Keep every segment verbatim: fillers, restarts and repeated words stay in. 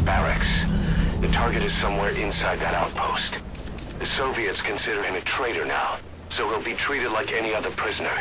barracks. The target is somewhere inside that outpost. The Soviets consider him a traitor now, so he'll be treated like any other prisoner.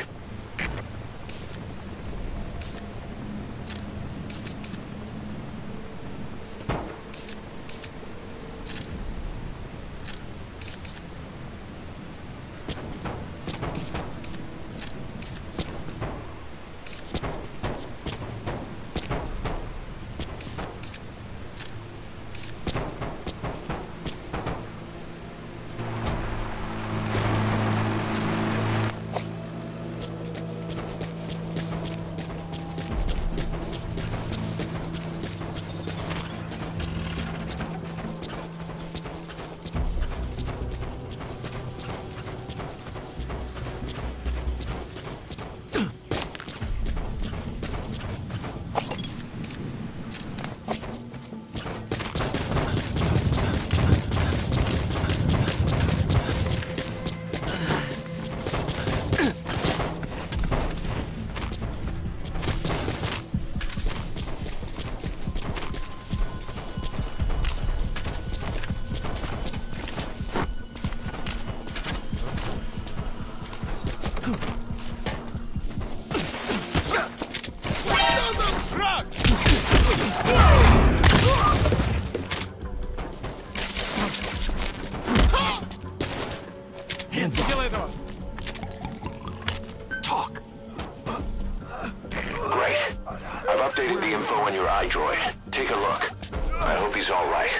Hands up. Talk. Great. I've updated the info on your iDroid. Take a look. I hope he's all right.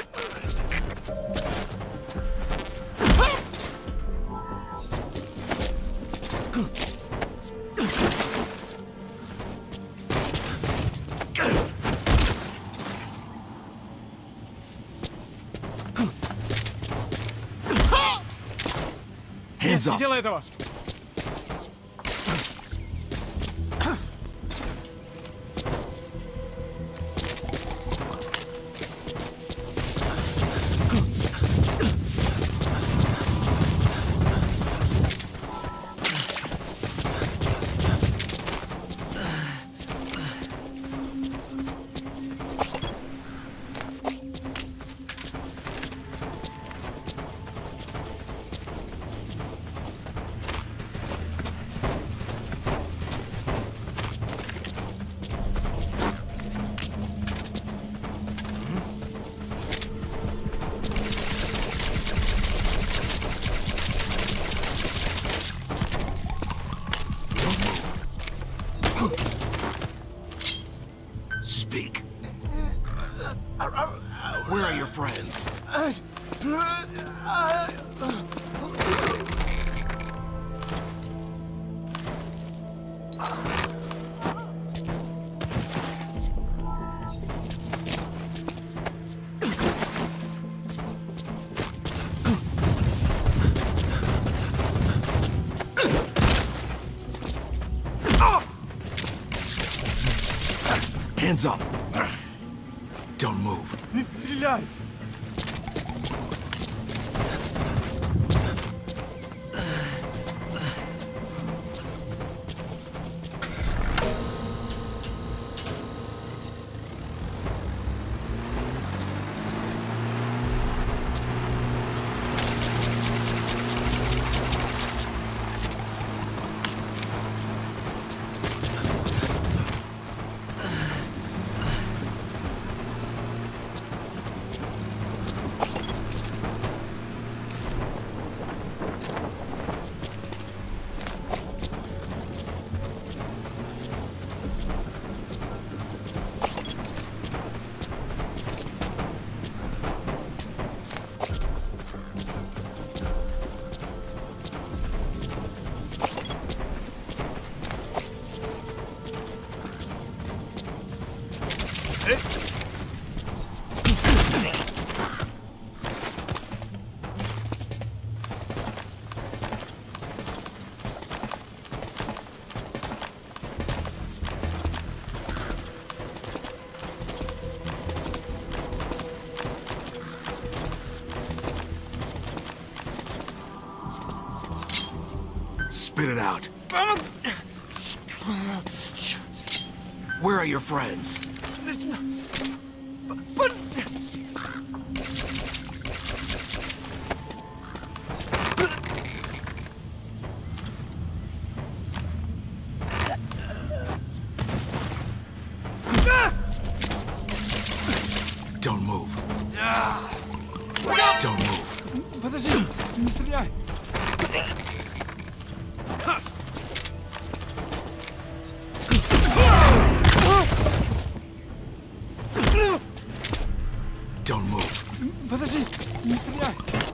Hands up. Не делай этого! Speak. Where are your friends? Hands up. Don't move. Не стреляй! Spit it out. Where are your friends? But Don't move. Don't move. Подожди, не стреляй. Don't move. Подожди, не стреляй.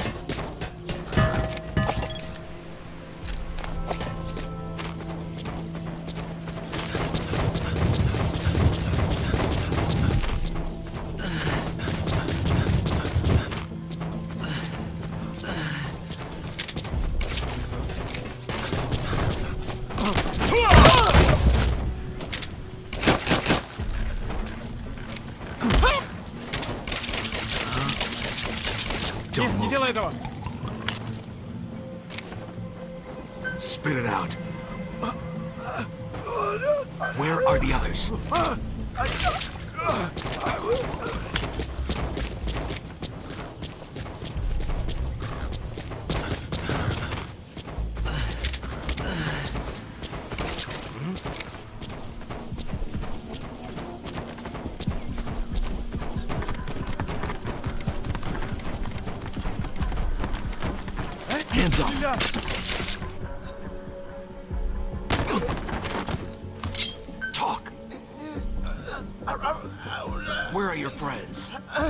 Don't Не move. делай этого. Spit it out. Where are the others? Hands up. Стреляй. Talk. Where are your friends?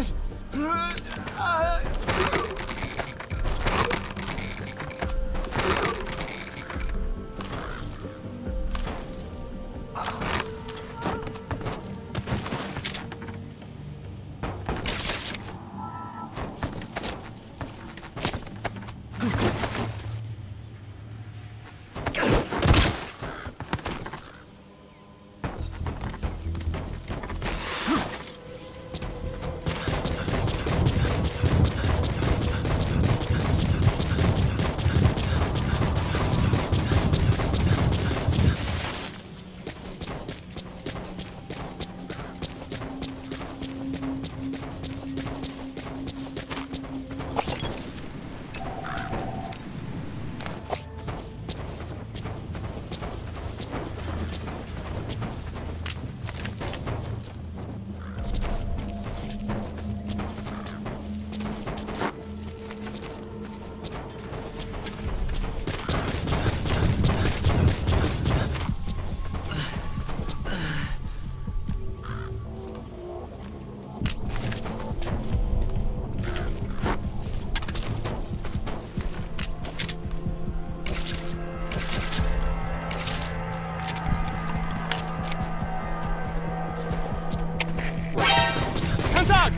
Контакт!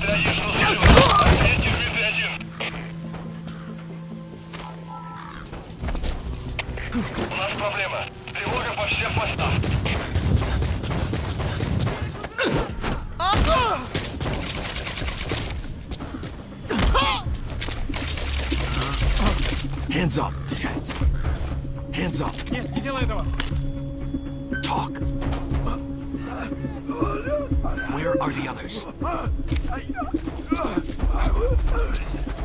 У нас проблема. Тревога по всем постам. Hands up. Hands up. Нет, не делай этого. Talk. Where are the others?